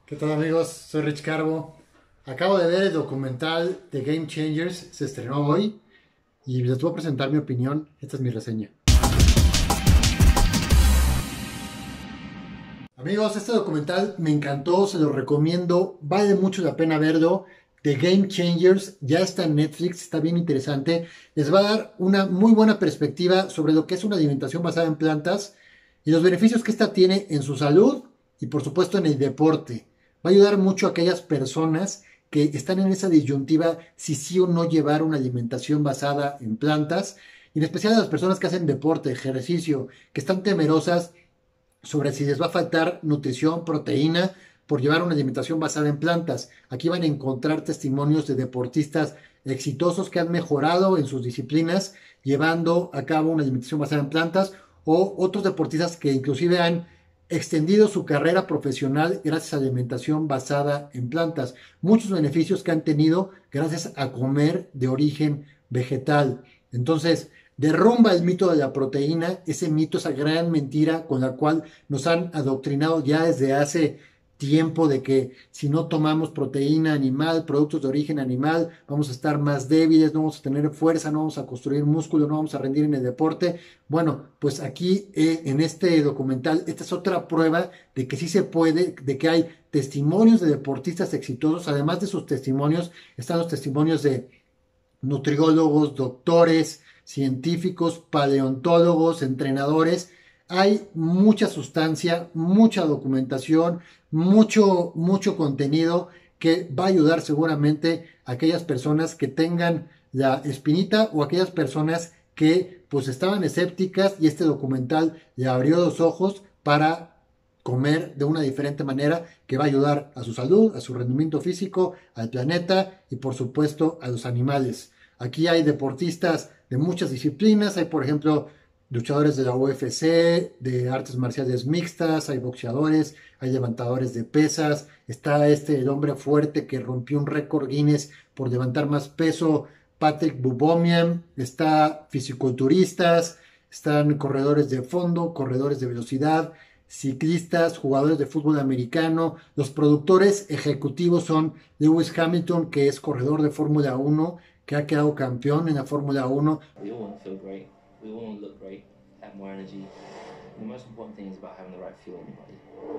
¿Qué tal amigos? Soy Rich Carbo. Acabo de ver el documental de Game Changers, se estrenó hoy y les voy a presentar mi opinión. Esta es mi reseña. Amigos, este documental me encantó, se lo recomiendo, vale mucho la pena verlo. The Game Changers ya está en Netflix, está bien interesante. Les va a dar una muy buena perspectiva sobre lo que es una alimentación basada en plantas y los beneficios que esta tiene en su salud y por supuesto en el deporte. Va a ayudar mucho a aquellas personas que están en esa disyuntiva si sí o no llevar una alimentación basada en plantas, y en especial a las personas que hacen deporte, ejercicio, que están temerosas sobre si les va a faltar nutrición, proteína, por llevar una alimentación basada en plantas. Aquí van a encontrar testimonios de deportistas exitosos que han mejorado en sus disciplinas llevando a cabo una alimentación basada en plantas, o otros deportistas que inclusive han extendido su carrera profesional gracias a alimentación basada en plantas. Muchos beneficios que han tenido gracias a comer de origen vegetal. Entonces, derrumba el mito de la proteína, ese mito, esa gran mentira con la cual nos han adoctrinado ya desde hace tiempo de que si no tomamos proteína animal, productos de origen animal, vamos a estar más débiles, no vamos a tener fuerza, no vamos a construir músculo, no vamos a rendir en el deporte. Bueno, pues aquí en este documental, esta es otra prueba de que sí se puede, de que hay testimonios de deportistas exitosos. Además de sus testimonios, están los testimonios de nutriólogos, doctores, científicos, paleontólogos, entrenadores. Hay mucha sustancia, mucha documentación, mucho contenido que va a ayudar seguramente a aquellas personas que tengan la espinita o aquellas personas que pues estaban escépticas, y este documental le abrió los ojos para comer de una diferente manera que va a ayudar a su salud, a su rendimiento físico, al planeta y por supuesto a los animales. Aquí hay deportistas de muchas disciplinas, hay por ejemplo luchadores de la UFC, de artes marciales mixtas, hay boxeadores, hay levantadores de pesas, está el hombre fuerte que rompió un récord Guinness por levantar más peso, Patrick Bubomian, está fisiculturistas, están corredores de fondo, corredores de velocidad, ciclistas, jugadores de fútbol americano. Los productores ejecutivos son Lewis Hamilton, que es corredor de Fórmula 1, que ha quedado campeón en la Fórmula 1. We all want to feel great. We all want to look great, have more energy. The most important thing is about having the right fuel in your body.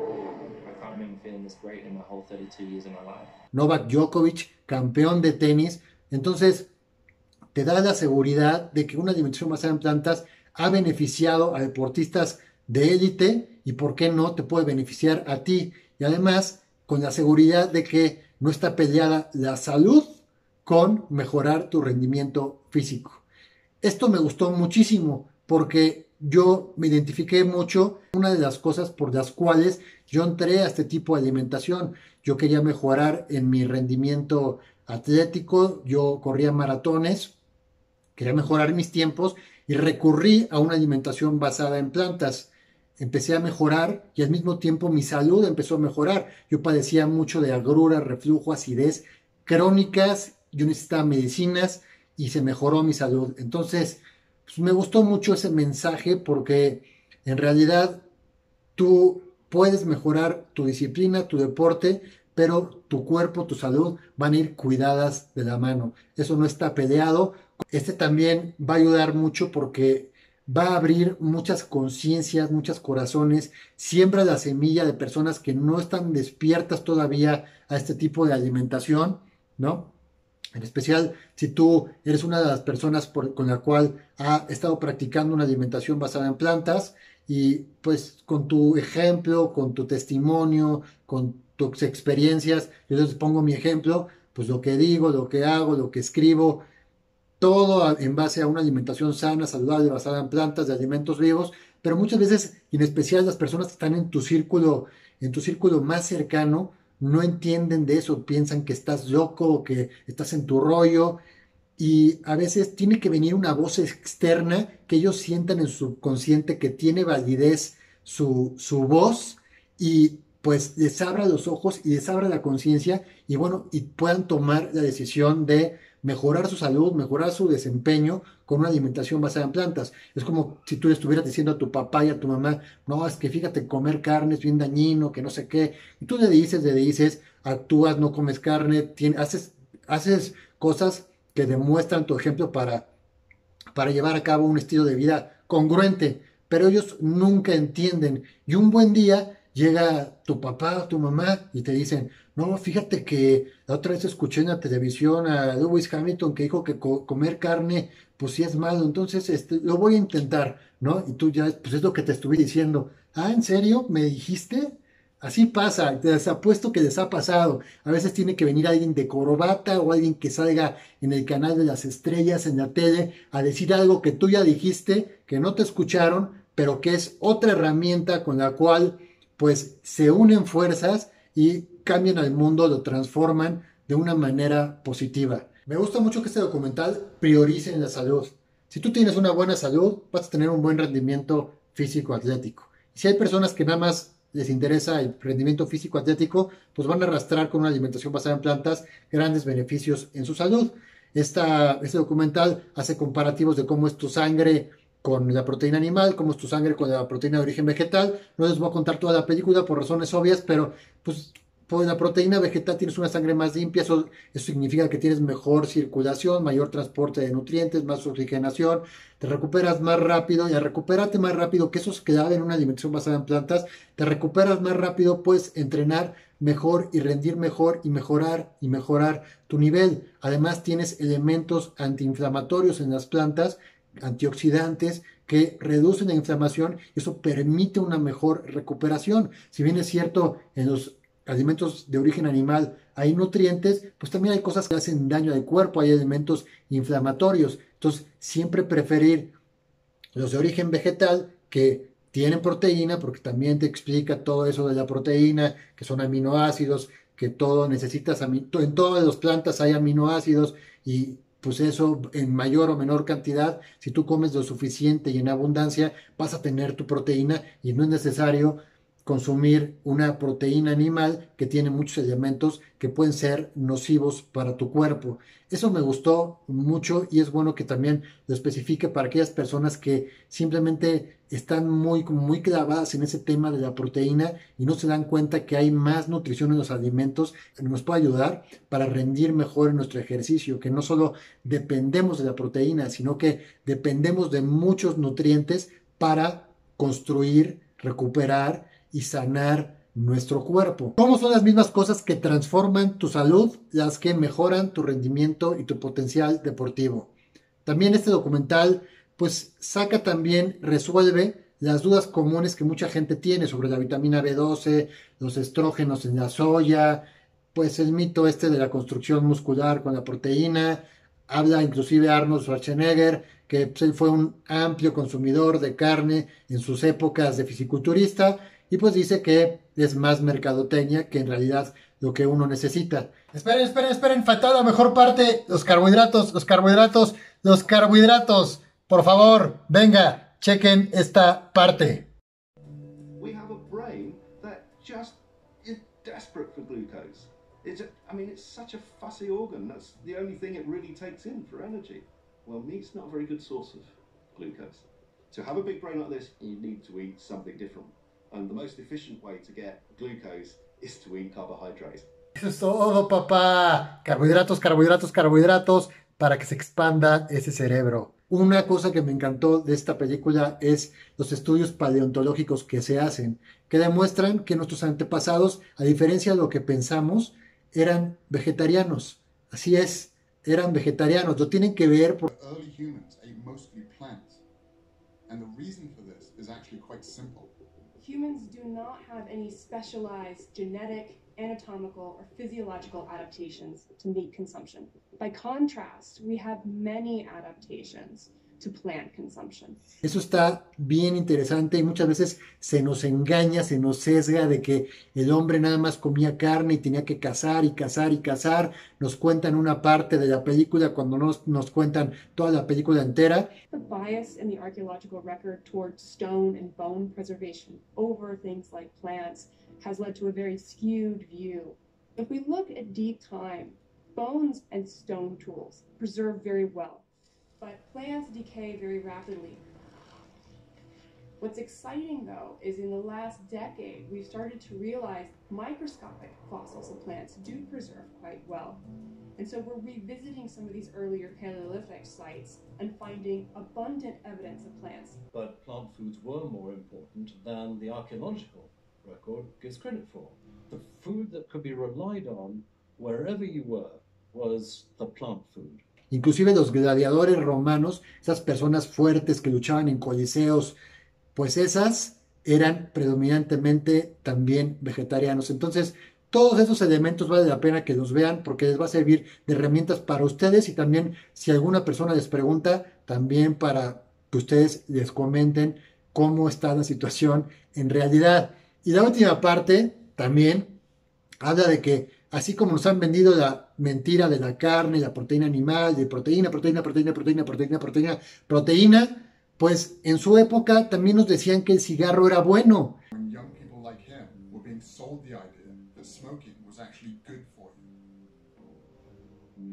I can't remember feeling this great in my whole 32 years of my life. Novak Djokovic, campeón de tenis. Entonces, te da la seguridad de que una alimentación basada en plantas ha beneficiado a deportistas de élite y, por qué no, te puede beneficiar a ti. Y además, con la seguridad de que no está peleada la salud con mejorar tu rendimiento físico. Esto me gustó muchísimo porque yo me identifiqué mucho. Una de las cosas por las cuales yo entré a este tipo de alimentación, yo quería mejorar en mi rendimiento atlético, yo corría maratones, quería mejorar mis tiempos y recurrí a una alimentación basada en plantas. Empecé a mejorar y al mismo tiempo mi salud empezó a mejorar. Yo padecía mucho de agrura, reflujo, acidez crónicas, yo necesitaba medicinas y se mejoró mi salud. Entonces, pues me gustó mucho ese mensaje porque en realidad tú puedes mejorar tu disciplina, tu deporte, pero tu cuerpo, tu salud van a ir cuidadas de la mano. Eso no está peleado. Este también va a ayudar mucho porque va a abrir muchas conciencias, muchos corazones, siembra la semilla de personas que no están despiertas todavía a este tipo de alimentación, ¿no? En especial si tú eres una de las personas con la cual ha estado practicando una alimentación basada en plantas, y pues con tu ejemplo, con tu testimonio, con tus experiencias, yo les pongo mi ejemplo, pues lo que digo, lo que hago, lo que escribo, todo en base a una alimentación sana, saludable, basada en plantas, de alimentos vivos, pero muchas veces, y en especial las personas que están en tu círculo más cercano, no entienden de eso, piensan que estás loco o que estás en tu rollo, y a veces tiene que venir una voz externa que ellos sientan en su subconsciente que tiene validez su voz, y pues les abra los ojos y les abra la conciencia y bueno, y puedan tomar la decisión de mejorar su salud, mejorar su desempeño con una alimentación basada en plantas. Es como si tú le estuvieras diciendo a tu papá y a tu mamá, no, es que fíjate, comer carne es bien dañino, que no sé qué. Y tú le dices, actúas, no comes carne, haces cosas que demuestran tu ejemplo para llevar a cabo un estilo de vida congruente, pero ellos nunca entienden. Y un buen día llega tu papá o tu mamá y te dicen, no, fíjate que la otra vez escuché en la televisión a Lewis Hamilton que dijo que comer carne pues sí es malo, entonces lo voy a intentar, ¿no? Y tú ya, pues es lo que te estuve diciendo. Ah, ¿en serio? ¿Me dijiste? Así pasa, te apuesto que les ha pasado. A veces tiene que venir alguien de corbata o alguien que salga en el canal de las estrellas, en la tele, a decir algo que tú ya dijiste, que no te escucharon, pero que es otra herramienta con la cual pues se unen fuerzas y cambian al mundo, lo transforman de una manera positiva. Me gusta mucho que este documental priorice en la salud. Si tú tienes una buena salud, vas a tener un buen rendimiento físico-atlético. Si hay personas que nada más les interesa el rendimiento físico-atlético, pues van a arrastrar con una alimentación basada en plantas grandes beneficios en su salud. Este documental hace comparativos de cómo es tu sangre con la proteína animal, cómo es tu sangre con la proteína de origen vegetal. No les voy a contar toda la película por razones obvias, pero pues por la proteína vegetal tienes una sangre más limpia, eso significa que tienes mejor circulación, mayor transporte de nutrientes, más oxigenación, te recuperas más rápido y al recuperarte más rápido, que eso es clave en una alimentación basada en plantas, te recuperas más rápido, puedes entrenar mejor y rendir mejor y mejorar tu nivel. Además tienes elementos antiinflamatorios en las plantas, antioxidantes que reducen la inflamación y eso permite una mejor recuperación. Si bien es cierto, en los alimentos de origen animal hay nutrientes, pues también hay cosas que hacen daño al cuerpo, hay elementos inflamatorios. Entonces, siempre preferir los de origen vegetal que tienen proteína, porque también te explica todo eso de la proteína, que son aminoácidos, que todo necesitas, en todas las plantas hay aminoácidos y pues eso en mayor o menor cantidad, si tú comes lo suficiente y en abundancia, vas a tener tu proteína y no es necesario consumir una proteína animal que tiene muchos elementos que pueden ser nocivos para tu cuerpo. Eso me gustó mucho y es bueno que también lo especifique para aquellas personas que simplemente están muy clavadas en ese tema de la proteína y no se dan cuenta que hay más nutrición en los alimentos que nos puede ayudar para rendir mejor en nuestro ejercicio, que no solo dependemos de la proteína, sino que dependemos de muchos nutrientes para construir, recuperar y sanar nuestro cuerpo. ¿Cómo son las mismas cosas que transforman tu salud, las que mejoran tu rendimiento y tu potencial deportivo? También este documental pues saca también, resuelve las dudas comunes que mucha gente tiene sobre la vitamina B12, los estrógenos en la soya, pues el mito este de la construcción muscular con la proteína. Habla inclusive Arnold Schwarzenegger, que pues, él fue un amplio consumidor de carne en sus épocas de fisiculturista y pues dice que es más mercadotecnia que en realidad lo que uno necesita. Esperen, faltó la mejor parte, los carbohidratos. Por favor, venga, chequen esta parte. We have a brain that just is desperate for glucose. It's such a fussy organ. That's the only thing it really takes in for energy. Well, meat's not a very good source of glucose. To have a big brain like this, you need to eat something different. And the most efficient way to get glucose is to eat carbohydrates. Eso es todo, papá. Carbohidratos para que se expanda ese cerebro. Una cosa que me encantó de esta película es los estudios paleontológicos que se hacen, que demuestran que nuestros antepasados, a diferencia de lo que pensamos, eran vegetarianos. Así es, eran vegetarianos. Lo tienen que ver por... Early humans ate mostly plants. And the reason for this is actually quite simple. Humans do not have any specialized genetic, anatomical, or physiological adaptations to meat consumption. By contrast, we have many adaptations to plant consumption. Eso está bien interesante y muchas veces se nos engaña, se nos sesga de que el hombre nada más comía carne y tenía que cazar y cazar y cazar. Nos cuentan una parte de la película cuando nos cuentan toda la película entera. The bias in the archaeological record towards stone and bone preservation over things like plants has led to a very skewed view. If we look at deep time, Bones and stone tools preserve very well, but plants decay very rapidly. What's exciting, though, is in the last decade, we've started to realize microscopic fossils of plants do preserve quite well. And so we're revisiting some of these earlier Paleolithic sites and finding abundant evidence of plants. But plant foods were more important than the archaeological record gives credit for. The food that could be relied on wherever you were was the plant food. Inclusive los gladiadores romanos, esas personas fuertes que luchaban en coliseos, pues esas eran predominantemente también vegetarianos. Entonces, todos esos elementos vale la pena que los vean porque les va a servir de herramientas para ustedes y también si alguna persona les pregunta, también para que ustedes les comenten cómo está la situación en realidad. Y la última parte también habla de que así como nos han vendido la mentira de la carne, la proteína animal, de proteína, pues en su época también nos decían que el cigarro era bueno. When young people like him were being sold the idea that smoking was actually good for you.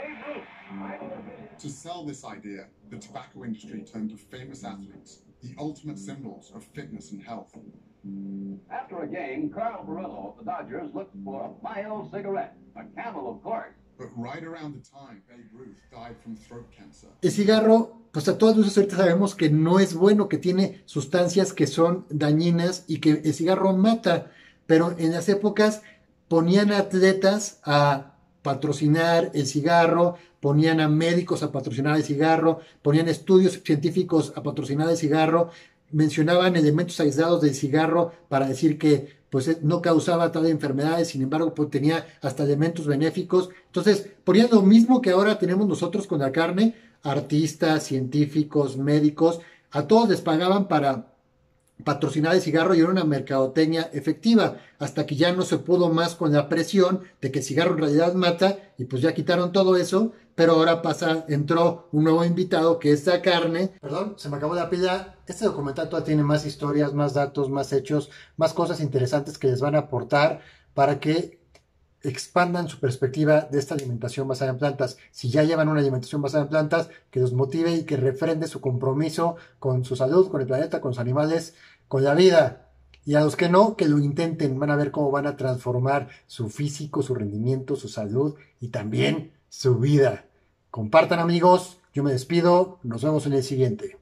To sell this idea, the tobacco industry turned to famous athletes, the ultimate symbols of fitness and health. After a game, Carl Morello of the Dodgers looked for a mild cigarette, a Camel, of course. But right around the time Babe Ruth died from throat cancer. El cigarro, pues a todas luces ahorita sabemos que no es bueno, que tiene sustancias que son dañinas y que el cigarro mata, pero en las épocas ponían a atletas a patrocinar el cigarro, ponían a médicos a patrocinar el cigarro, ponían estudios científicos a patrocinar el cigarro, mencionaban elementos aislados del cigarro para decir que pues no causaba tal enfermedades, sin embargo pues, tenía hasta elementos benéficos. Entonces ponían lo mismo que ahora tenemos nosotros con la carne, artistas, científicos, médicos, a todos les pagaban para patrocinar el cigarro y era una mercadotecnia efectiva, hasta que ya no se pudo más con la presión de que el cigarro en realidad mata y pues ya quitaron todo eso, pero ahora entró un nuevo invitado que es la carne. Perdón, se me acabó la pila. Este documental todavía tiene más historias, más datos, más hechos, más cosas interesantes que les van a aportar para que expandan su perspectiva de esta alimentación basada en plantas. Si ya llevan una alimentación basada en plantas, que los motive y que refrende su compromiso con su salud, con el planeta, con los animales, con la vida. Y a los que no, que lo intenten. Van a ver cómo van a transformar su físico, su rendimiento, su salud y también su vida. Compartan, amigos. Yo me despido. Nos vemos en el siguiente.